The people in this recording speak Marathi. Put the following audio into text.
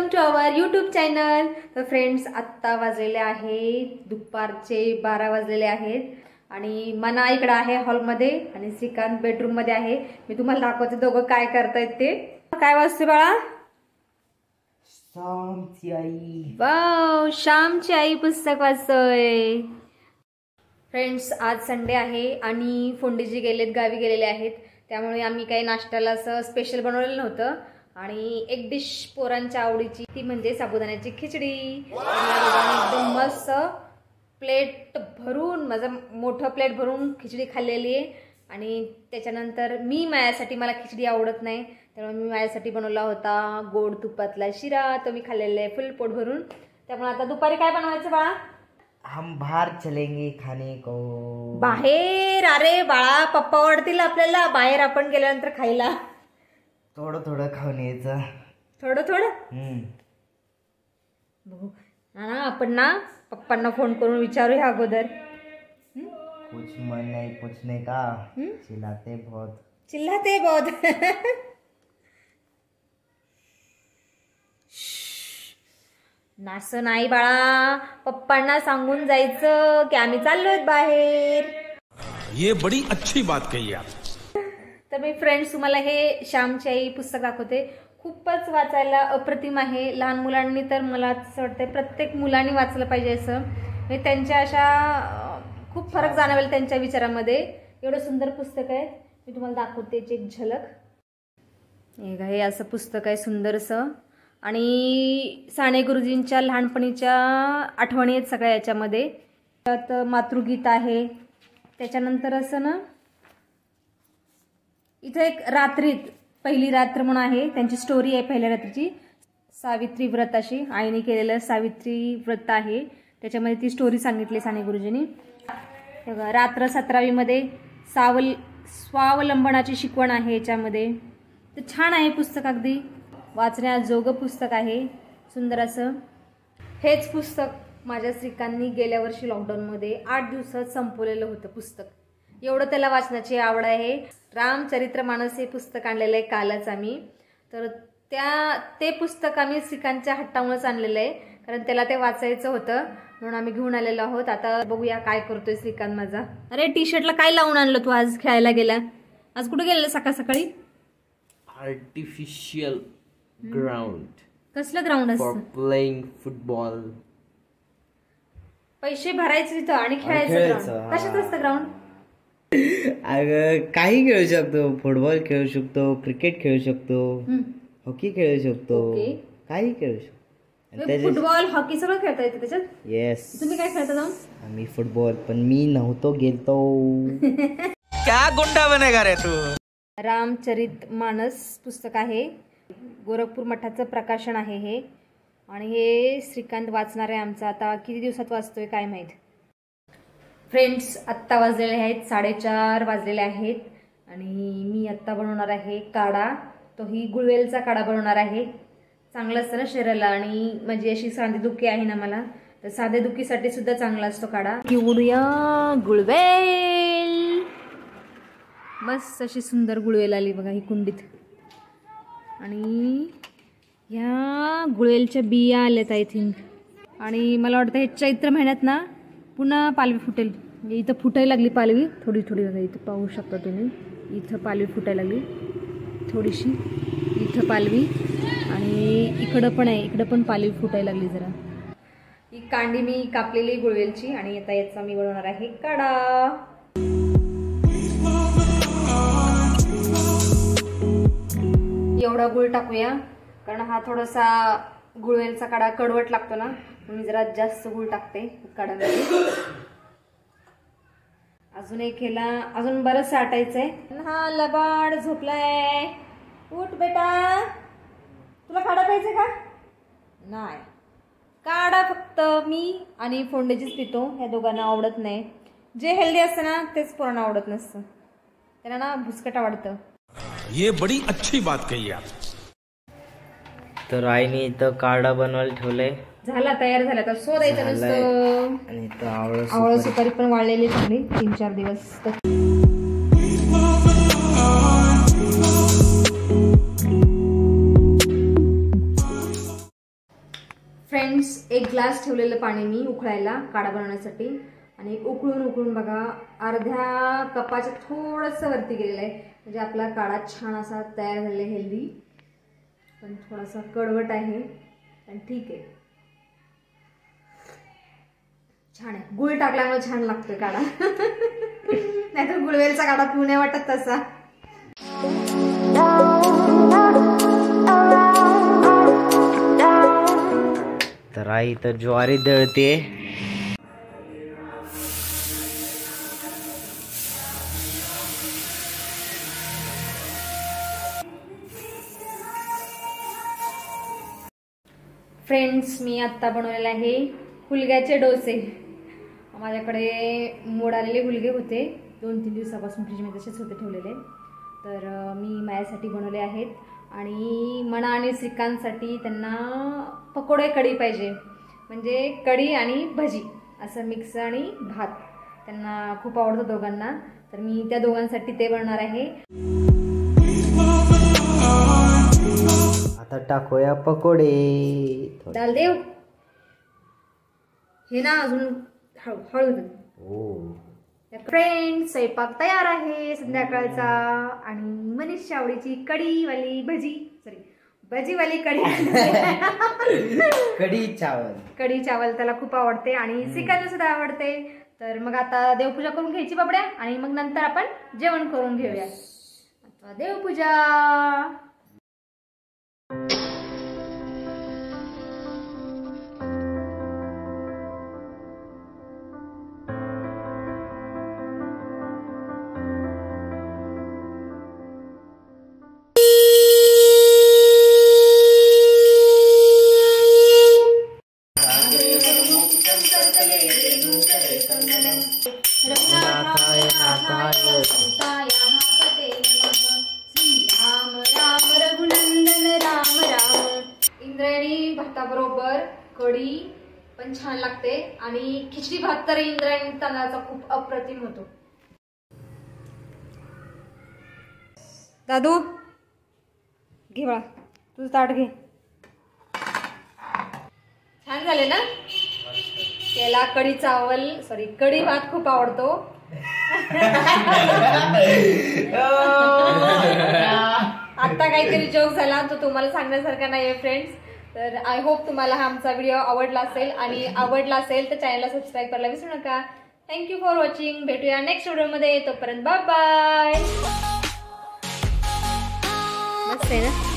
Welcome to our YouTube channel. तर फ्रेंड्स, आत्ता वाजलेले आहेत दुपारचे 12 वाजलेले आहेत आणि मना इकडे आहे हॉलमध्ये आणि श्रीकांत बेडरूम मध्ये आहे। मी तुम्हाला दाखवते दोघं काय करतायत ते। काय वाजते बाळा? श्यामची आई। वाव, श्यामची आई पुस्तक वाचतोय। फ्रेंड्स, आज संडे आहे आणि फोंडीजी गेलेत, गावी गेलेले आहेत, त्यामुळे आम्ही काही नाश्त्याला असं स्पेशल बनवलेलं नव्हतं आणि एक डिश पोरांच्या आवडीची ती म्हणजे साबुदाण्याची खिचडी। एकदम मस्त प्लेट भरून, माझं मोठं प्लेट भरून खिचडी खाल्लेली आहे आणि त्याच्यानंतर मी माझ्यासाठी, मला खिचडी आवडत नाही त्यामुळे मी माझ्यासाठी बनवला होता गोड तुपातला शिरा, तो मी खाल्लेला आहे फुल पोट भरून। त्यामुळे आता दुपारी काय बनवायचं बाळा? हम बाहर चलेंगे खाने को। बाहेर? अरे बाळा, पप्पा आवडतील आपल्याला बाहेर आपण गेल्यानंतर खायला। थोडं थोडं खाऊन यायचं। थोडं थोडं बघू ना, आपण ना पप्पांना फोन करून विचारूया अगोदर। कुछ मन नहीं पूछने का, चिल्लाते बहुत। नासं नाही बाळा, पप्पांना सांगून जायचं की आम्ही चाललोय बाहेर। ये बड़ी अच्छी बात कही आप। तर मी फ्रेंड्स तुम्हाला हे श्यामची आई पुस्तक दाखवते। खूपच वाचायला अप्रतिम आहे। लहान मुलांनी तर मला असं वाटतं प्रत्येक मुलांनी वाचलं पाहिजे असं, म्हणजे त्यांच्या अशा खूप फरक जाणवेल त्यांच्या विचारामध्ये। एवढं सुंदर पुस्तक आहे, मी तुम्हाला दाखवते एक झलक। हे असं पुस्तक आहे सुंदरसं आणि साने गुरुजींच्या लहानपणीच्या आठवणी आहेत सगळ्या याच्यामध्ये। त्यात मातृगीत आहे, त्याच्यानंतर असं ना इथे एक रात्रीत पहिली रात्र म्हणून आहे, त्यांची स्टोरी आहे पहिल्या रात्रीची। सावित्री व्रत अशी आईने केलेलं सावित्री व्रत आहे, त्याच्यामध्ये ती स्टोरी सांगितली साने गुरुजींनी। रात्र 17वी मध्ये स्वावलंबनाची शिकवण आहे याच्यामध्ये। तर छान आहे पुस्तक, अगदी वाचण्याजोगं पुस्तक आहे, सुंदर असं। हेच पुस्तक माझ्या श्रीकांतनी गेल्या वर्षी लॉकडाऊनमध्ये 8 दिवसात संपवलेलं होतं पुस्तक। एवढं त्याला वाचनाची आवड आहे। रामचरितमानस हे पुस्तक आणलेलं आहे कालच आम्ही। तर ते पुस्तक आम्ही श्रीकांतच्या हट्टामुळेच आणलेलं आहे, कारण त्याला ते वाचायचं होतं म्हणून आम्ही घेऊन आलेलो आहोत। आता बघूया काय करतोय श्रीकांत माझा। अरे टी शर्टला काय लावून आणलं तू? आज खेळायला गेला? आज कुठे गेलेला सकाळ सकाळी? Artificial ground. कसलं ग्राउंड असतं? For playing football. पैसे भरायचे तिथं आणि खेळायचं ग्राउंड? कशात असतं ग्राउंड? अगं काही खेळू शकतो, फुटबॉल खेळू शकतो, क्रिकेट खेळू शकतो, हॉकी खेळू शकतो, काही खेळू शकतो। फुटबॉल हॉकी सगळं खेळता येतं त्याच्यात? येस। तुम्ही काय खेळता जाऊन? आम्ही फुटबॉल, पण मी नव्हतो गेलतो। क्या गुंडा बनेगा रे तू? रामचरितमानस पुस्तक आहे, गोरखपूर मठाचं प्रकाशन आहे हे, आणि हे श्रीकांत वाचणार आहे आमचा। आता किती दिवसात वाचतोय काय माहीत। फ्रेंड्स, आत्ता वाजलेले आहेत 4:30 वाजलेले आहेत आणि मी आत्ता बनवणार आहे काढा। तोही गुळवेलचा काढा बनवणार आहे। चांगलं असतं ना शरीराला, आणि म्हणजे अशी सांधेदुखी आहे ना मला, तर सांधेदुखीसाठी सुद्धा चांगला असतो काढा। घेऊया गुळवेल। मस्त अशी सुंदर गुळवेल आली बघा ही कुंडीत, आणि ह्या गुळवेलच्या बिया आल्यात आय थिंक। आणि मला वाटतं हे चैत्र महिन्यात ना पुन्हा पालवी फुटेल। म्हणजे इथं फुटायला लागली पालवी थोडी थोडी बघा, इथं पाहू शकता तुम्ही, इथं पालवी फुटायला लागली थोडीशी, इथं पालवी, आणि इकडं पण आहे, इकडं पण पालवी फुटायला लागली जरा। ही कांडी मी कापलेली गुळवेलची, आणि आता याचा मी बनवणार आहे काढा। एवढा गुळ टाकूया, कारण हा थोडासा गुळवेलचा काढा कडवट लागतो ना, मी जरा जास्त गुळ टाकते काढ्यामध्ये। अजून एक ह्याला अजून बरंच आटायचंय। हा लबाड झोपलाय, उठ बेटा, तुला काढा पाहिजे का? नाही, काढा फक्त मी आणि फोंडेजीच पितो, ह्या दोघांना आवडत नाही। जे हेल्दी असतं ना तेच पोरांना आवडत नसतं, त्यांना ना भुसकट आवडतं। ये बड़ी अच्छी बात कही आप। तर आईने इथं काढा बनवायला ठेवलंय, झाला, तयार झाला, तर शोधायचं नुसतं। आणि इथं आवळा सुपारी पण वाळलेली चांगली 3-4 दिवस। ग्लास ठेवलेलं पाणी मी उकळायला काढा बनवण्यासाठी आणि उकळून बघा अर्ध्या कपाच्या थोडंसं वरती गेलेलं आहे. म्हणजे आपला काढा छान असा तयार झालेला आहे, हेल्दी, पण थोडासा कडवट आहे पण ठीक आहे, छान आहे. गुळ टाकल्यामुळे छान लागतोय काढा. नाहीतर गुळवेलचा काढा पिऊ नाही वाटत तसा. तर आई तर ज्वारी दळते. फ्रेंड्स, मी आत्ता बनवलेला आहे हुलग्याचे डोसे. माझ्याकडे मोड आलेले हुलगे होते 2-3 दिवसापासून फ्रीजमध्ये तसेच होते ठेवलेले, तर मी माझ्यासाठी बनवले आहेत. आणि मना आणि श्रीकांतसाठी त्यांना पकोडे कढी पाहिजे, म्हणजे कढी आणि भजी असं मिक्स आणि भात त्यांना खूप आवडतं दोघांना, तर मी त्या दोघांसाठी ते बनवणार आहे. आता टाकूया पकोडे. डाल देव हे ना अजून हळू. फ्रेंड्स, स्वयंपाक तयार आहे संध्याकाळचा. आणि मनीष आवडीची कढीवाली भजीवाली कढी कढी चावल त्याला खूप आवडते आणि श्रीकांतला सुद्धा आवडते. तर मग आता देवपूजा करून घ्यायची बाबड्या आणि मग नंतर आपण जेवण करून घेऊया. आता देवपूजा. इंद्रायणी भाताबरोबर कढी पण छान लागते आणि खिचडी भात तर इंद्रायणी तांदळाचा खूप अप्रतिम होतो. दादू घे बाळा, तुझं ताट घे. छान झाले ना. त्याला कढी भात खूप आवडतो. आता काहीतरी जोक झाला तो तुम्हाला सांगण्यासारखा नाहीये फ्रेंड्स. तर आय होप तुम्हाला हा आमचा व्हिडिओ आवडला असेल, आणि आवडला असेल तर चॅनलला सबस्क्राईब करायला विसरू नका. Thank you for watching. भेटूया नेक्स्ट व्हिडिओमध्ये. तोपर्यंत बाय बाय. मस्त आहे ना.